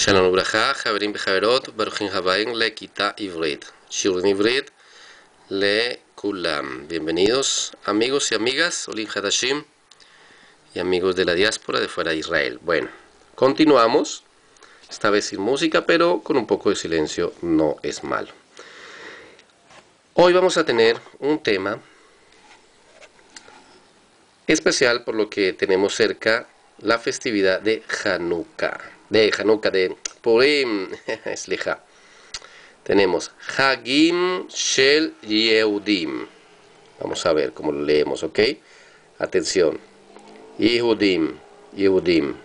Shalom Ubraja, Javerim Bejaverot, Baruchim Habaim, Lekita Ivrit, Shiurim Ivrit, Le Kulam. Bienvenidos amigos y amigas, Olim Hadashim y amigos de la diáspora de fuera de Israel. Bueno, continuamos, esta vez sin música, pero con un poco de silencio no es malo. Hoy vamos a tener un tema especial por lo que tenemos cerca la festividad de Hanukkah. De Purim, Slicha. Tenemos Hagim Shel Yehudim. Vamos a ver cómo lo leemos, ¿ok? Atención. Yehudim, Yehudim.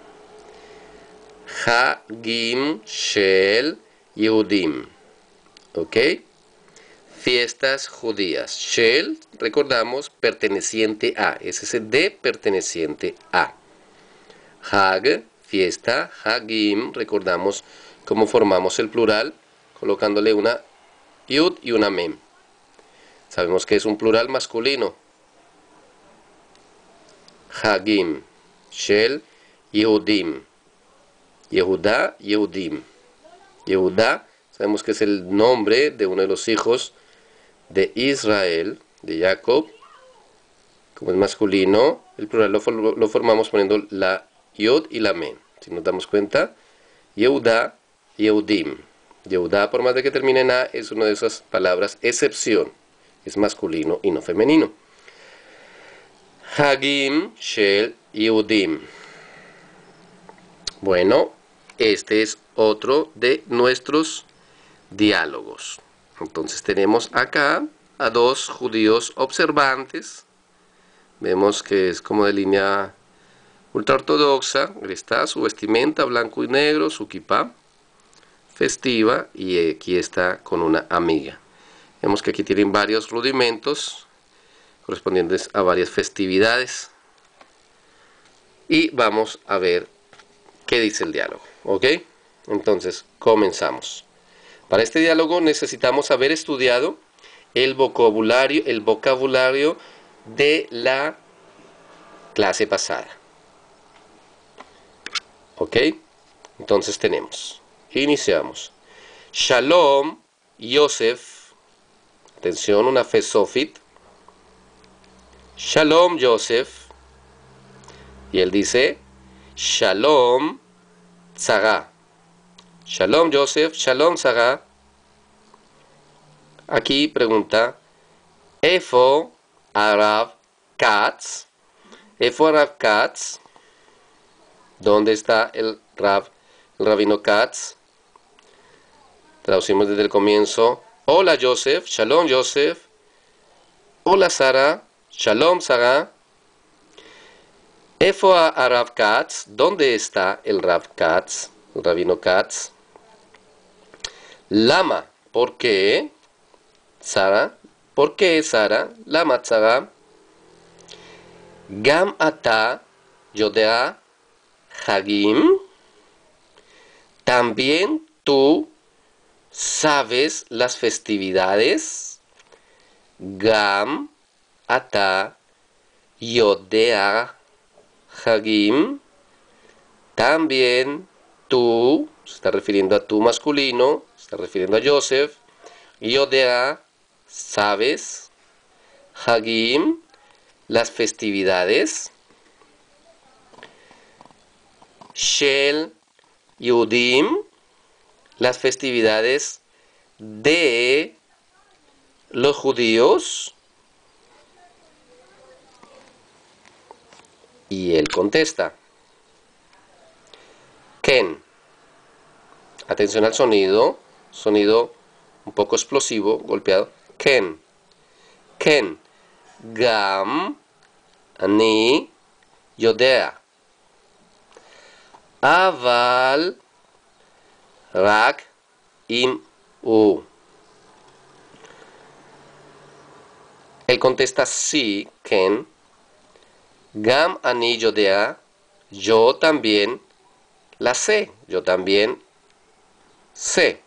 Hagim Shel Yehudim. ¿Ok? Fiestas judías. Shel, recordamos, perteneciente a. Es ese de perteneciente a. Hag, fiesta. Hagim, recordamos cómo formamos el plural, colocándole una yud y una mem. Sabemos que es un plural masculino. Hagim, Shel, Yehudim. Yehudá, Yehudim. Yehudá, sabemos que es el nombre de uno de los hijos de Israel, de Jacob. Como es masculino, el plural lo formamos poniendo la yud y la mem. Si nos damos cuenta, Yehudá, Yehudim. Yehudá, por más de que termine en A, es una de esas palabras excepción. Es masculino y no femenino. Hagim Shel Yehudim. Bueno, este es otro de nuestros diálogos. Entonces tenemos acá a dos judíos observantes. Vemos que es como de línea ultraortodoxa. Está su vestimenta blanco y negro, su kipá festiva, y aquí está con una amiga. Vemos que aquí tienen varios rudimentos correspondientes a varias festividades. Y vamos a ver qué dice el diálogo. ¿Ok? Entonces, comenzamos. Para este diálogo necesitamos haber estudiado el vocabulario de la clase pasada. ¿Ok? Entonces tenemos, iniciamos. Shalom Yosef, atención, una fe sofit. Shalom Yosef, y él dice Shalom Tzara. Shalom Yosef, Shalom Tzara. Aquí pregunta, Efo Arav Katz. Efo Arav Katz. ¿Dónde está el rabino Katz? Traducimos desde el comienzo. Hola Yosef, Shalom Yosef. Hola Sara, Shalom Sara. Efo Arav Katz. ¿Dónde está el Rav Katz? El rabino Katz. Lama, ¿por qué? Sara, ¿por qué Sara? Lama Sara. Gam ata yodea Hagim, ¿también tú sabes las festividades? Gam ata yodea Hagim, también tú, se está refiriendo a tú masculino, se está refiriendo a Yosef. Yodea, ¿sabes? Hagim, las festividades. Shel Yehudim, las festividades de los judíos. Y él contesta, Ken. Atención al sonido un poco explosivo, golpeado. Ken. Ken. Gam. Ani. Yodea. Aval rak im u. Él contesta sí, Ken. Gam ani yodea. Yo también la sé. Yo también sé.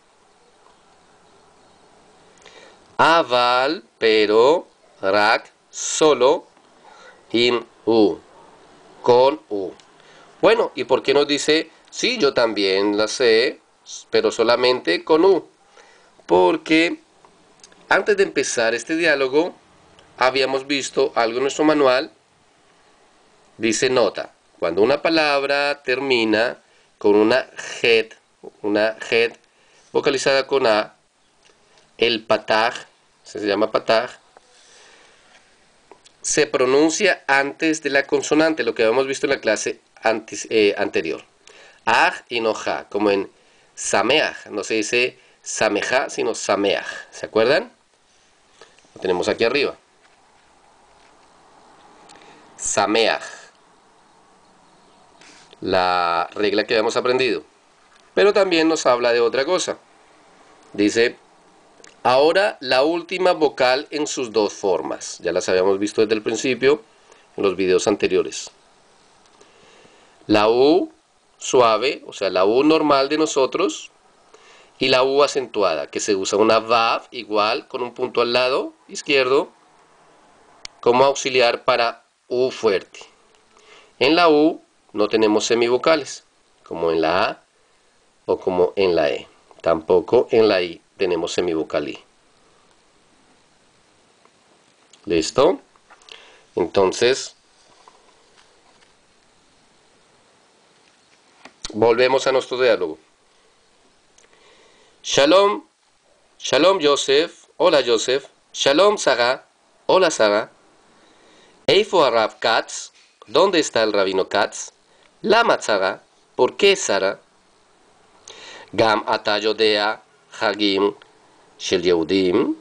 Aval, pero, rak, solo, im u. Con u. Bueno, ¿y por qué nos dice, sí, yo también la sé, pero solamente con U. Porque antes de empezar este diálogo, habíamos visto algo en nuestro manual. Dice nota, cuando una palabra termina con una het vocalizada con A, el pataj, se llama pataj, se pronuncia antes de la consonante, lo que habíamos visto en la clase anterior. Aj y no ja, como en sameaj, no se dice sameja, sino sameaj, ¿se acuerdan? Lo tenemos aquí arriba. Sameaj, la regla que habíamos aprendido. Pero también nos habla de otra cosa. Dice, ahora la última vocal en sus dos formas. Ya las habíamos visto desde el principio en los videos anteriores. La U suave, o sea, la U normal de nosotros, y la U acentuada, que se usa una vav igual con un punto al lado izquierdo como auxiliar para U fuerte. En la U no tenemos semivocales, como en la A o como en la E. Tampoco en la I tenemos semivocal I. ¿Listo? Entonces, volvemos a nuestro diálogo. Shalom, Shalom Yosef, hola Yosef. Shalom Sarah, hola Sarah. Eifo Rav Katz, ¿dónde está el rabino Katz? Lama Sarah, ¿por qué Sarah? Gam ata yodea Hagim shel Yehudim.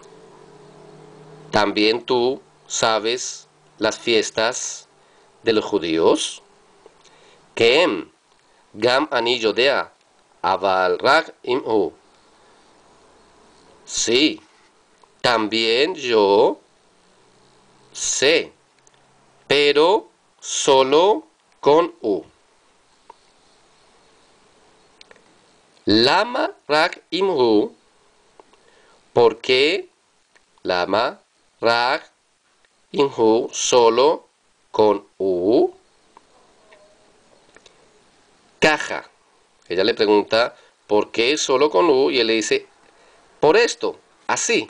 ¿También tú sabes las fiestas de los judíos? Kem, Gam ani yodea, aval rak imhu. Sí, también yo sé, pero solo con U. Lama rak imhu, ¿por qué? Lama rak imhu, solo con U. Caja. Ella le pregunta, ¿por qué solo con U? Y él le dice, por esto, así.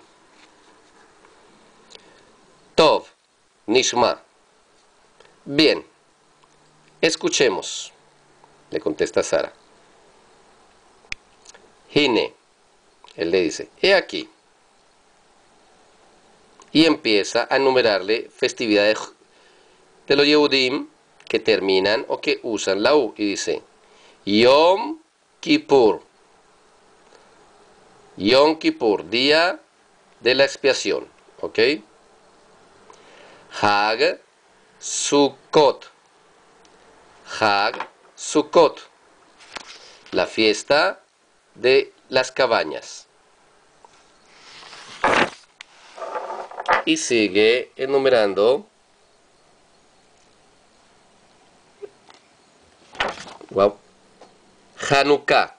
Tov, Nishma. Bien, escuchemos, le contesta Sara. Hine, él le dice, he aquí. Y empieza a enumerarle festividades de los Yehudim que terminan o que usan la U. Y dice, Yom Kippur. Yom Kippur, día de la expiación. ¿Ok? Hag Sukkot. Hag Sukkot. La fiesta de las cabañas. Y sigue enumerando. Wow. Hanukkah.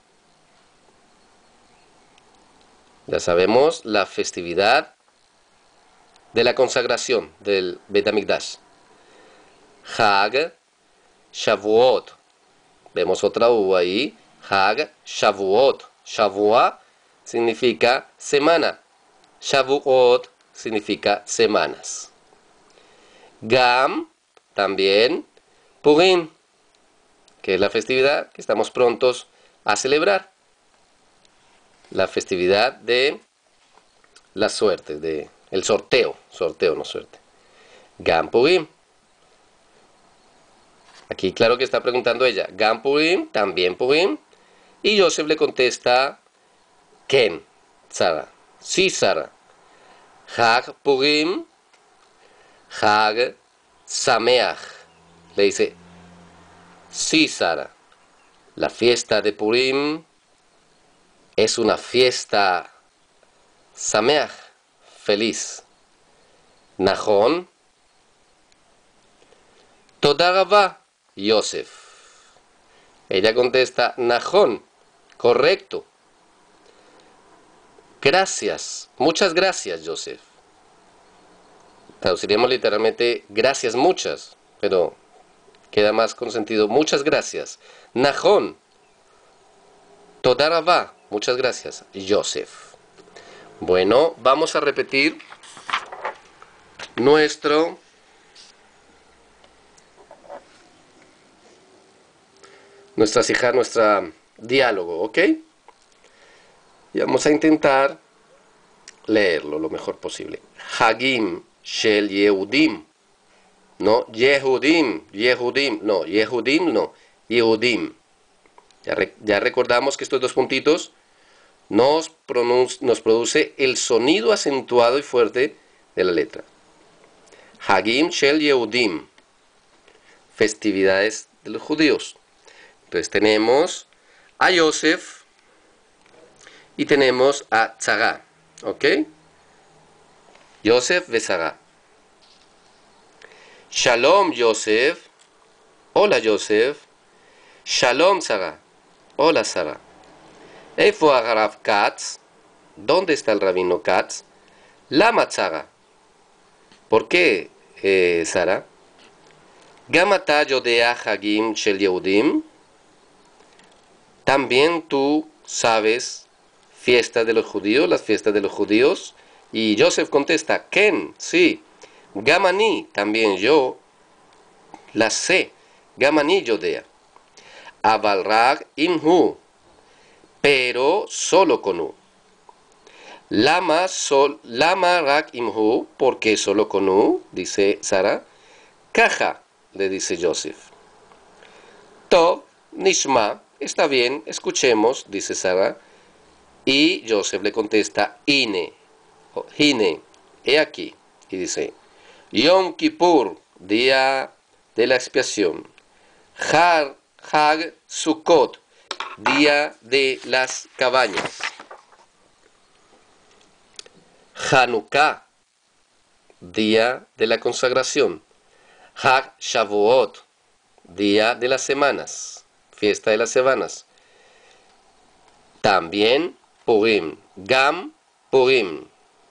Ya sabemos, la festividad de la consagración del Bet HaMikdash. Hag Shavuot. Vemos otra U ahí. Hag Shavuot. Shavua significa semana. Shavuot significa semanas. Gam, también Purim, que es la festividad que estamos prontos a celebrar. La festividad de la suerte, de el sorteo, no suerte. Gam Purim. Aquí claro que está preguntando ella, Gam Purim, también Purim. Y Yosef le contesta, Ken, Sara. Sí, Sara. Hag Purim, Hag Sameach. Le dice, sí, Sara. La fiesta de Purim es una fiesta Sameach, feliz. Nahon, Toda Rabá, Yosef. Ella contesta, Nahon, correcto. Gracias, muchas gracias, Yosef. Traduciríamos literalmente, gracias muchas, pero... queda más con sentido, muchas gracias. Nahon. Toda rabá. Muchas gracias, Yosef. Bueno, vamos a repetir nuestro diálogo, ¿ok? Y vamos a intentar leerlo lo mejor posible. Hagim shel Yehudim. No, Yehudim, Yehudim, no, Yehudim, no, Yehudim. Ya recordamos que estos dos puntitos nos produce el sonido acentuado y fuerte de la letra. Hagim shel Yehudim. Festividades de los judíos. Entonces tenemos a Yosef y tenemos a Tzara. ¿Ok? Yosef ve Tzara. Shalom Yosef. Hola Yosef. Shalom Tzara. Hola Tzara. Eifo Rav Katz. ¿Dónde está el rabino Katz? Lama Tzara. ¿Por qué, Tzara? Gamata Yodea Hagim Shel Yehudim. También tú sabes fiestas de los judíos, las fiestas de los judíos. Y Yosef contesta, Ken, sí. Gamani, también yo las sé. Gamani Yodea. Avalrag imhu, pero solo con u. Lama rak imhu, ¿por qué solo con u? Dice Tzara. Caja, le dice Yosef. Tov, nishma, está bien, escuchemos, dice Tzara. Y Yosef le contesta, Ine, Hine, he aquí. Y dice, Yom Kippur, día de la expiación. Hag Sukkot, día de las cabañas. Hanukkah, día de la consagración. Hag Shavuot, día de las semanas, fiesta de las semanas. También Purim, Gam Purim.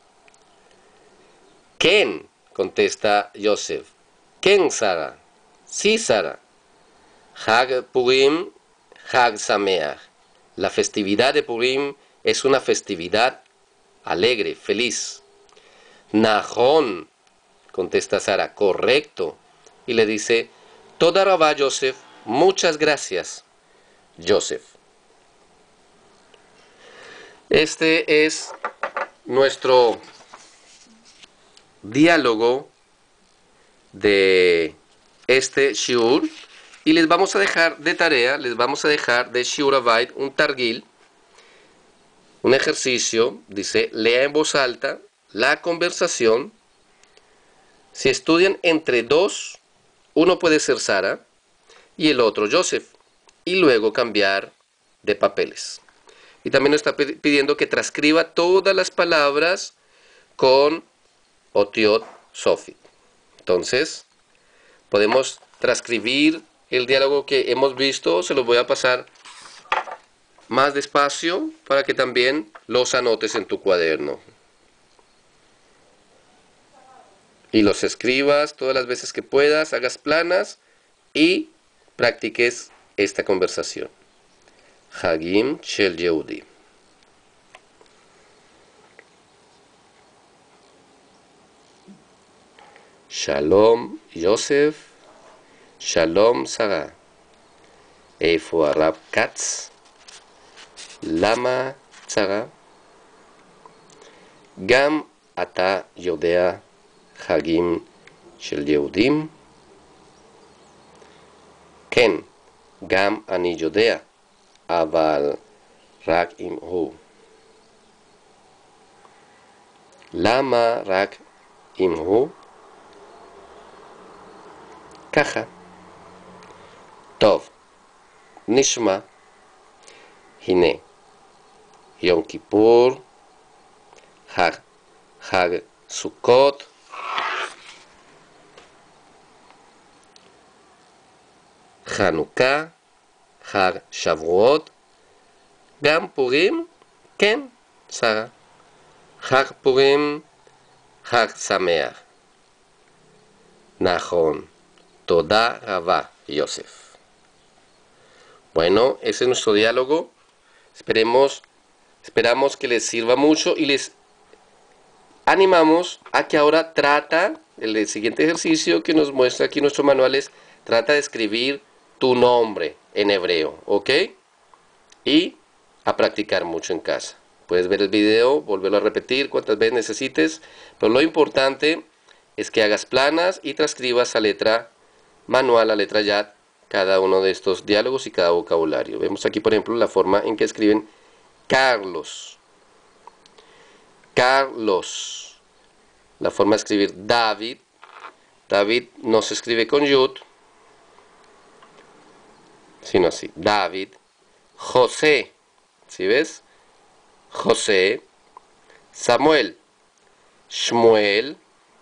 Ken, contesta Yosef. Ken, Tzara. Sí, Tzara. Hag Purim, Hag Sameach. La festividad de Purim es una festividad alegre, feliz. Nahon, contesta Tzara, correcto. Y le dice, Toda rabá Yosef, muchas gracias, Yosef. Este es nuestro diálogo de este shiur. Y les vamos a dejar de tarea, les vamos a dejar de shiur avait un targil, un ejercicio. Dice, lea en voz alta la conversación. Si estudian entre dos, uno puede ser Tzara y el otro Yosef, y luego cambiar de papeles. Y también nos está pidiendo que transcriba todas las palabras con Otiot Sofit. Entonces, podemos transcribir el diálogo que hemos visto. Se los voy a pasar más despacio para que también los anotes en tu cuaderno. Y los escribas todas las veces que puedas, hagas planas y practiques esta conversación. Hagim Shel Yehudi. Shalom Yosef. Shalom Tzara. Eifo Rav Katz. Lama Tzara. Gam ata yodea Hagim Shel Yehudim. Ken, Gam ani yodea, aval rak imhu. Lama rak imhu. Kaja. Tov, nishma. Hine, Yom Kippur, Hag Sukkot, Hanukkah, Hag Shavuot, Gam Purim, Ken, Tzara. Hag Purim, Hag Sameach. Nahon, Toda rabá, Yosef. Bueno, ese es nuestro diálogo. Esperamos que les sirva mucho y les animamos a que ahora el siguiente ejercicio que nos muestra aquí nuestro manual es, trata de escribir tu nombre en hebreo, ¿ok? Y a practicar mucho en casa. Puedes ver el video, volverlo a repetir cuantas veces necesites, pero lo importante es que hagas planas y transcribas a letra manual, a letra yad, cada uno de estos diálogos y cada vocabulario. Vemos aquí, por ejemplo, la forma en que escriben Carlos. Carlos. La forma de escribir David. David no se escribe con yud, sino así. David. José. ¿Sí ves? José. Samuel. Shmuel.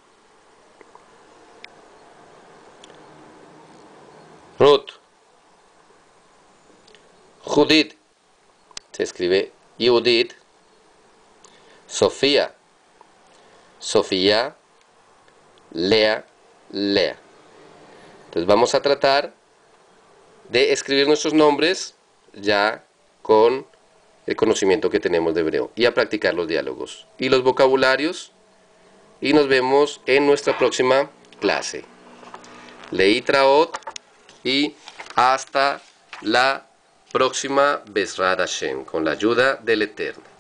Ruth. Judith. Se escribe Judith. Sofía. Sofía. Lea. Lea. Entonces vamos a tratar de escribir nuestros nombres ya con el conocimiento que tenemos de hebreo y a practicar los diálogos y los vocabularios, y nos vemos en nuestra próxima clase. Leitraot y hasta la próxima Bezrat Hashem, con la ayuda del Eterno.